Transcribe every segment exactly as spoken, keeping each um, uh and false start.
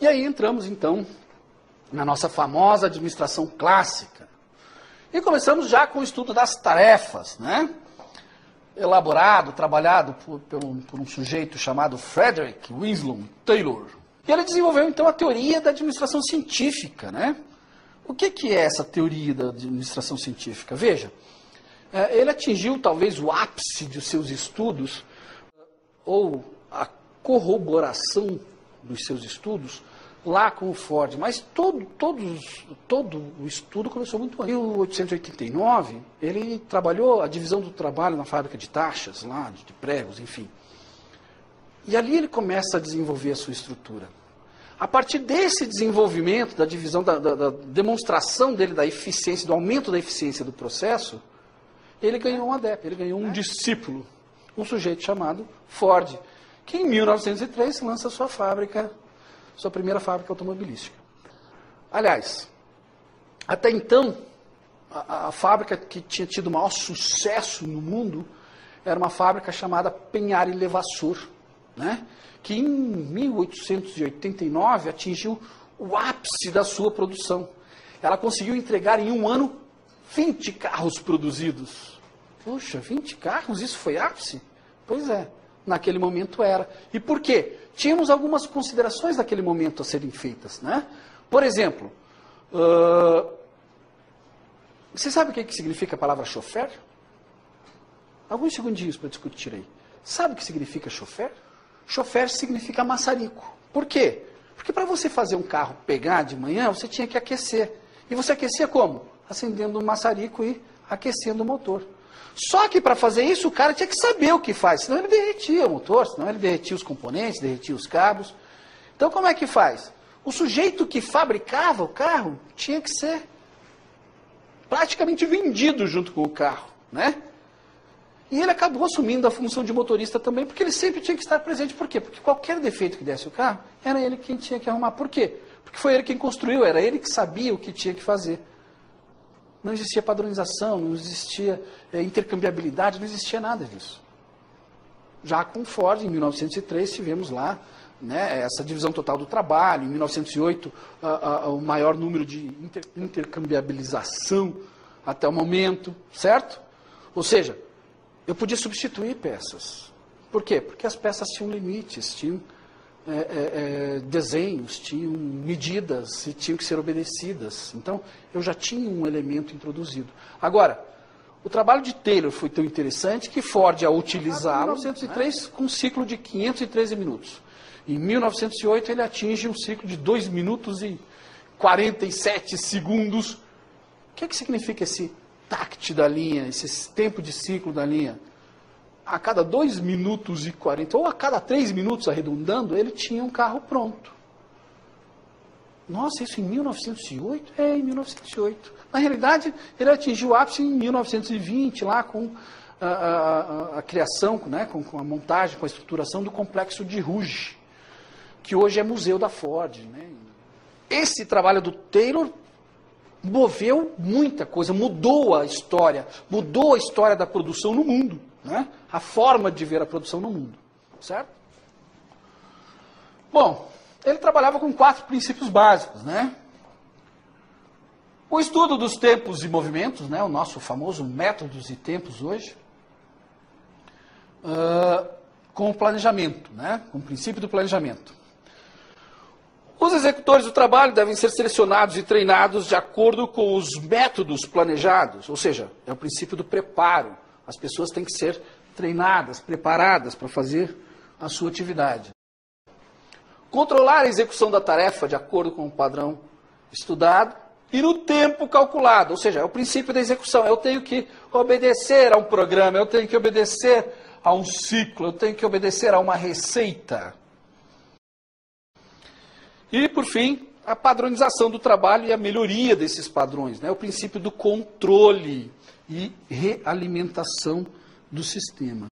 aí entramos, então, na nossa famosa administração clássica. E começamos já com o estudo das tarefas, né? Elaborado, trabalhado por, por, um, por um sujeito chamado Frederick Winslow Taylor. E ele desenvolveu, então, a teoria da administração científica, né? O que, que é essa teoria da administração científica? Veja, ele atingiu talvez o ápice de seus estudos, ou a corroboração dos seus estudos, lá com o Ford, mas todo, todos, todo o estudo começou muito antes. Em mil oitocentos e oitenta e nove, ele trabalhou a divisão do trabalho na fábrica de taxas, lá, de, de pregos, enfim. E ali ele começa a desenvolver a sua estrutura. A partir desse desenvolvimento, da divisão, da, da, da demonstração dele da eficiência, do aumento da eficiência do processo, ele ganhou um adepto, ele ganhou um discípulo, um sujeito chamado Ford, que em mil novecentos e três lança sua fábrica, sua primeira fábrica automobilística. Aliás, até então, a, a fábrica que tinha tido maior sucesso no mundo era uma fábrica chamada Penhar e Levasseur, né? Que em mil oitocentos e oitenta e nove atingiu o ápice da sua produção. Ela conseguiu entregar em um ano vinte carros produzidos. Puxa, vinte carros? Isso foi ápice? Pois é, naquele momento era. E por quê? Tínhamos algumas considerações naquele momento a serem feitas, né? Por exemplo, uh, você sabe o que, que significa a palavra chofer? Alguns segundinhos para discutir aí. Sabe o que significa chofer? Chofer significa maçarico. Por quê? Porque para você fazer um carro pegar de manhã, você tinha que aquecer. E você aquecia como? Acendendo um maçarico e aquecendo o motor. Só que para fazer isso, o cara tinha que saber o que faz, senão ele derretia o motor, senão ele derretia os componentes, derretia os cabos. Então como é que faz? O sujeito que fabricava o carro tinha que ser praticamente vendido junto com o carro, né? E ele acabou assumindo a função de motorista também, porque ele sempre tinha que estar presente. Por quê? Porque qualquer defeito que desse o carro, era ele quem tinha que arrumar. Por quê? Porque foi ele quem construiu, era ele que sabia o que tinha que fazer. Não existia padronização, não existia é, intercambiabilidade, não existia nada disso. Já com Ford, em mil novecentos e três, tivemos lá, né, essa divisão total do trabalho. Em mil novecentos e oito, a, a, o maior número de inter, intercambiabilização até o momento, certo? Ou seja, eu podia substituir peças. Por quê? Porque as peças tinham limites, tinham é, é, é, desenhos, tinham medidas e tinham que ser obedecidas. Então, eu já tinha um elemento introduzido. Agora, o trabalho de Taylor foi tão interessante que Ford, ao utilizá-lo, em mil novecentos e três, com um ciclo de quinhentos e treze minutos. Em mil novecentos e oito, ele atinge um ciclo de dois minutos e quarenta e sete segundos. O que, é que significa esse tact da linha, esse tempo de ciclo da linha? A cada dois minutos e quarenta, ou a cada três minutos, arredondando, ele tinha um carro pronto. Nossa, isso em mil novecentos e oito? É, em mil novecentos e oito. Na realidade, ele atingiu o ápice em mil novecentos e vinte, lá com a, a, a, a criação, né, com, com a montagem, com a estruturação do complexo de Rouge, que hoje é museu da Ford, né? Esse trabalho do Taylor moveu muita coisa, mudou a história, mudou a história da produção no mundo, né? A forma de ver a produção no mundo, certo? Bom, ele trabalhava com quatro princípios básicos, né? O estudo dos tempos e movimentos, né? O nosso famoso métodos e tempos hoje, uh, com o planejamento, né? Com o princípio do planejamento. Os executores do trabalho devem ser selecionados e treinados de acordo com os métodos planejados, ou seja, é o princípio do preparo. As pessoas têm que ser treinadas, preparadas para fazer a sua atividade. Controlar a execução da tarefa de acordo com o padrão estudado e no tempo calculado, ou seja, é o princípio da execução. Eu tenho que obedecer a um programa, eu tenho que obedecer a um ciclo, eu tenho que obedecer a uma receita. E, por fim, a padronização do trabalho e a melhoria desses padrões, né? O princípio do controle e realimentação do sistema.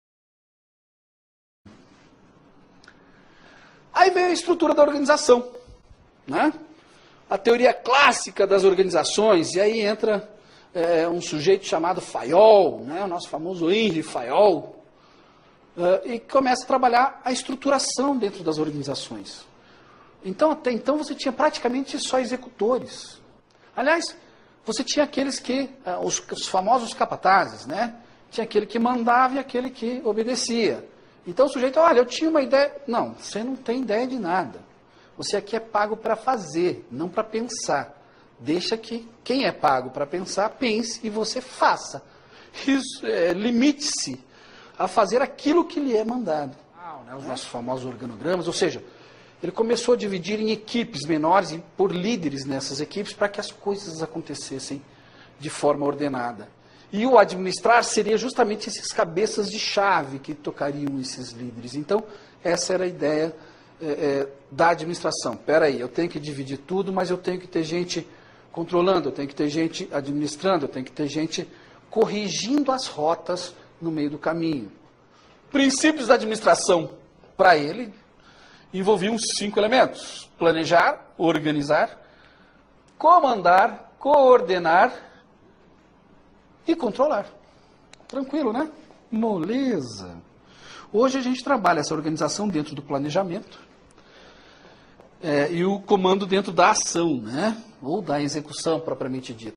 Aí vem a estrutura da organização, né? A teoria clássica das organizações, e aí entra é, um sujeito chamado Fayol, né? O nosso famoso Henry Fayol, uh, e começa a trabalhar a estruturação dentro das organizações. Então, até então, você tinha praticamente só executores. Aliás, você tinha aqueles que, os, os famosos capatazes, né? Tinha aquele que mandava e aquele que obedecia. Então o sujeito, olha, eu tinha uma ideia. Não, você não tem ideia de nada. Você aqui é pago para fazer, não para pensar. Deixa que quem é pago para pensar, pense e você faça. Isso, é, limite-se a fazer aquilo que lhe é mandado. Ah, né, os nossos famosos organogramas, ou seja, ele começou a dividir em equipes menores e por líderes nessas equipes para que as coisas acontecessem de forma ordenada. E o administrar seria justamente esses cabeças de chave que tocariam esses líderes. Então, essa era a ideia é, é, da administração. Espera aí, eu tenho que dividir tudo, mas eu tenho que ter gente controlando, eu tenho que ter gente administrando, eu tenho que ter gente corrigindo as rotas no meio do caminho. Princípios da administração, para ele, envolviam cinco elementos: planejar, organizar, comandar, coordenar e controlar. Tranquilo, né? Moleza. Hoje a gente trabalha essa organização dentro do planejamento é, e o comando dentro da ação, né? Ou da execução propriamente dita.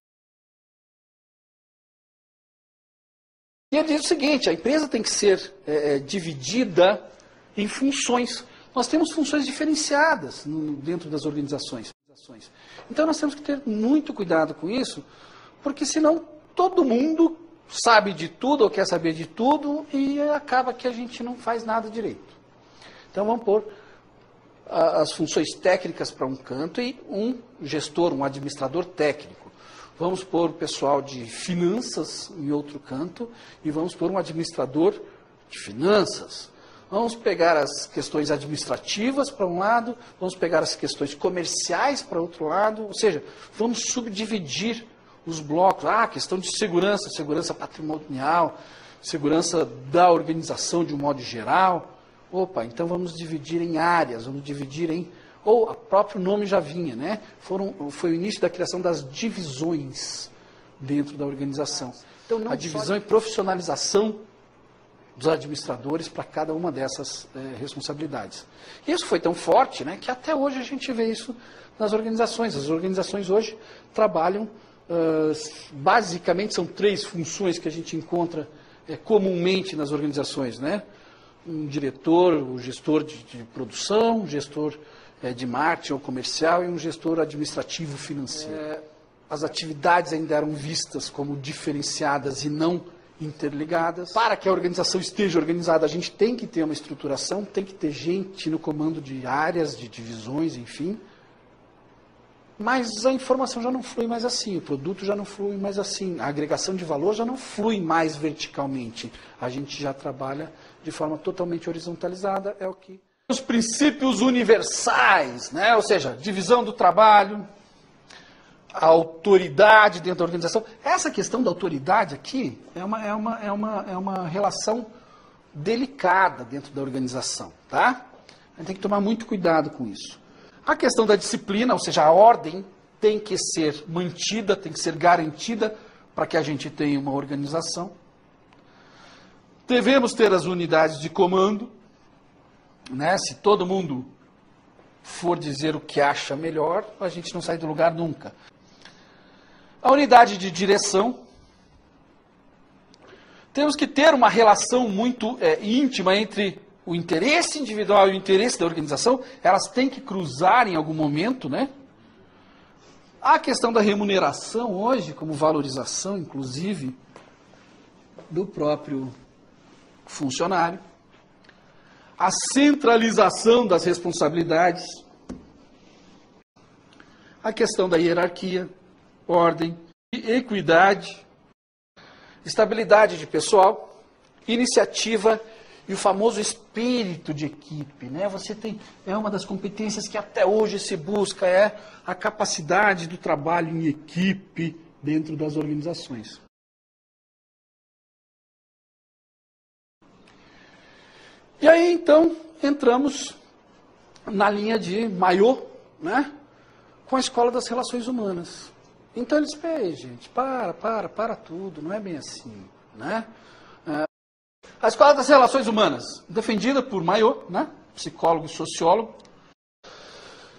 E ele diz o seguinte, a empresa tem que ser é, dividida em funções. Nós temos funções diferenciadas no, dentro das organizações. Então nós temos que ter muito cuidado com isso, porque senão todo mundo sabe de tudo ou quer saber de tudo e acaba que a gente não faz nada direito. Então vamos pôr a, as funções técnicas para um canto e um gestor, um administrador técnico. Vamos pôr o pessoal de finanças em outro canto e vamos pôr um administrador de finanças. Vamos pegar as questões administrativas para um lado, vamos pegar as questões comerciais para outro lado, ou seja, vamos subdividir os blocos. Ah, questão de segurança, segurança patrimonial, segurança da organização de um modo geral. Opa, então vamos dividir em áreas, vamos dividir em... Ou o próprio nome já vinha, né? Foram, foi o início da criação das divisões dentro da organização. Então, não a divisão e profissionalização dos administradores para cada uma dessas é, responsabilidades. Isso foi tão forte, né, que até hoje a gente vê isso nas organizações. As organizações hoje trabalham, uh, basicamente são três funções que a gente encontra é, comumente nas organizações, né? Um diretor, o gestor de, de produção, um gestor é, de marketing ou comercial e um gestor administrativo financeiro. É, as atividades ainda eram vistas como diferenciadas e não interligadas. Para que a organização esteja organizada, a gente tem que ter uma estruturação, tem que ter gente no comando de áreas, de divisões, enfim. Mas a informação já não flui mais assim, o produto já não flui mais assim, a agregação de valor já não flui mais verticalmente. A gente já trabalha de forma totalmente horizontalizada, é o que... Os princípios universais, né? Ou seja, divisão do trabalho, a autoridade dentro da organização. Essa questão da autoridade aqui é uma, é uma, é uma, é uma relação delicada dentro da organização, tá? A gente tem que tomar muito cuidado com isso. A questão da disciplina, ou seja, a ordem tem que ser mantida, tem que ser garantida para que a gente tenha uma organização. Devemos ter as unidades de comando, né? Se todo mundo for dizer o que acha melhor, a gente não sai do lugar nunca. A unidade de direção. Temos que ter uma relação muito é, íntima entre o interesse individual e o interesse da organização. Elas têm que cruzar em algum momento, né? A questão da remuneração hoje, como valorização, inclusive, do próprio funcionário. A centralização das responsabilidades. A questão da hierarquia, ordem, equidade, estabilidade de pessoal, iniciativa e o famoso espírito de equipe, né? Você tem, é uma das competências que até hoje se busca, é a capacidade do trabalho em equipe dentro das organizações. E aí, então, entramos na linha de Maillot, né? Com a Escola das Relações Humanas. Então eles, ei, gente, para, para, para tudo, não é bem assim, né? A Escola das Relações Humanas, defendida por Maillot, né? Psicólogo e sociólogo.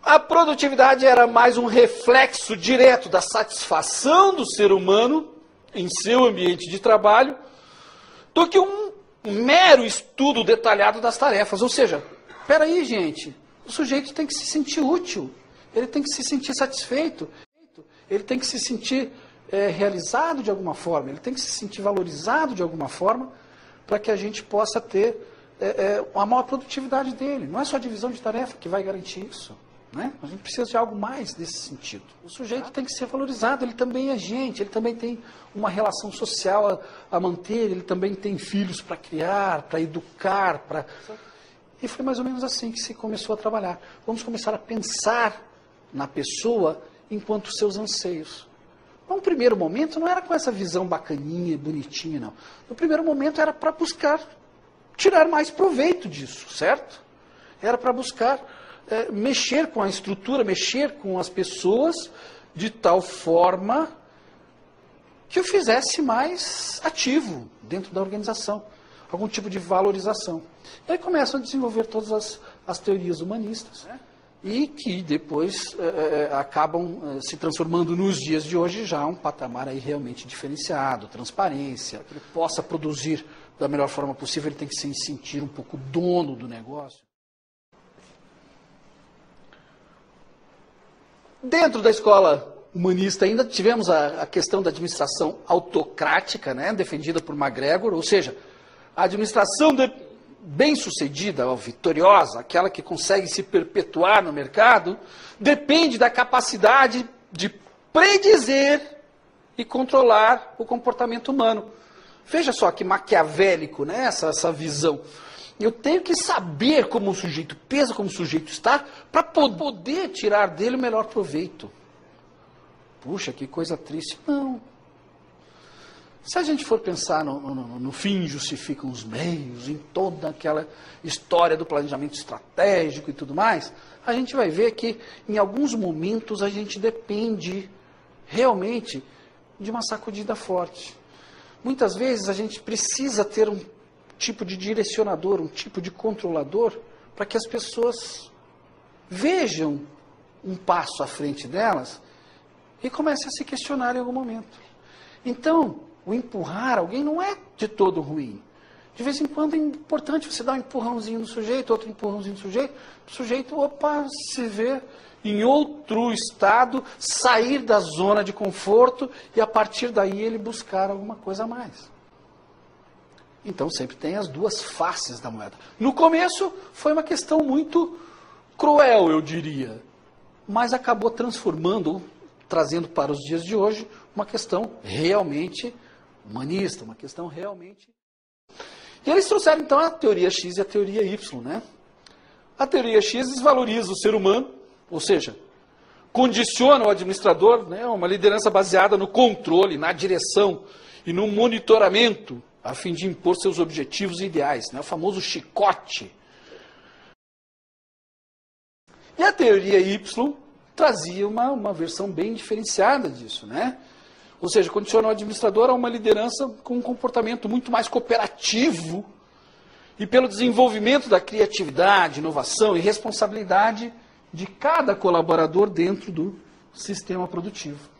A produtividade era mais um reflexo direto da satisfação do ser humano em seu ambiente de trabalho do que um mero estudo detalhado das tarefas. Ou seja, espera aí, gente, o sujeito tem que se sentir útil, ele tem que se sentir satisfeito, ele tem que se sentir é, realizado de alguma forma, ele tem que se sentir valorizado de alguma forma para que a gente possa ter é, é, uma maior produtividade dele. Não é só a divisão de tarefa que vai garantir isso. Né? A gente precisa de algo mais nesse sentido. O sujeito tem que ser valorizado, ele também é gente, ele também tem uma relação social a, a manter, ele também tem filhos para criar, para educar, para... E foi mais ou menos assim que se começou a trabalhar. Vamos começar a pensar na pessoa enquanto seus anseios. Num primeiro momento não era com essa visão bacaninha, bonitinha, não. No primeiro momento era para buscar tirar mais proveito disso, certo? Era para buscar... É, mexer com a estrutura, mexer com as pessoas de tal forma que o fizesse mais ativo dentro da organização, algum tipo de valorização. E aí começam a desenvolver todas as, as teorias humanistas, né? E que depois é, é, acabam é, se transformando nos dias de hoje já um patamar aí realmente diferenciado, transparência, que ele possa produzir da melhor forma possível, ele tem que se sentir um pouco dono do negócio. Dentro da escola humanista ainda tivemos a, a questão da administração autocrática, né, defendida por MacGregor, ou seja, a administração de, bem-sucedida, ou vitoriosa, aquela que consegue se perpetuar no mercado, depende da capacidade de predizer e controlar o comportamento humano. Veja só que maquiavélico, né, essa, essa visão. Eu tenho que saber como o sujeito pensa, como o sujeito está, para poder tirar dele o melhor proveito. Puxa, que coisa triste. Não. Se a gente for pensar no, no, no fim justificam os meios, em toda aquela história do planejamento estratégico e tudo mais, a gente vai ver que em alguns momentos a gente depende realmente de uma sacudida forte. Muitas vezes a gente precisa ter um tipo de direcionador, um tipo de controlador, para que as pessoas vejam um passo à frente delas e comecem a se questionar em algum momento. Então, o empurrar alguém não é de todo ruim. De vez em quando é importante você dar um empurrãozinho no sujeito, outro empurrãozinho no sujeito, o sujeito, opa, se vê em outro estado, sair da zona de conforto e a partir daí ele buscar alguma coisa a mais. Então sempre tem as duas faces da moeda. No começo foi uma questão muito cruel, eu diria, mas acabou transformando, trazendo para os dias de hoje, uma questão realmente humanista, uma questão realmente... E eles trouxeram então a teoria X e a teoria Y, né? A teoria X desvaloriza o ser humano, ou seja, condiciona o administrador, né, uma liderança baseada no controle, na direção e no monitoramento, a fim de impor seus objetivos e ideais, né? O famoso chicote. E a teoria Y trazia uma, uma versão bem diferenciada disso, né? Ou seja, condiciona o administrador a uma liderança com um comportamento muito mais cooperativo e pelo desenvolvimento da criatividade, inovação e responsabilidade de cada colaborador dentro do sistema produtivo.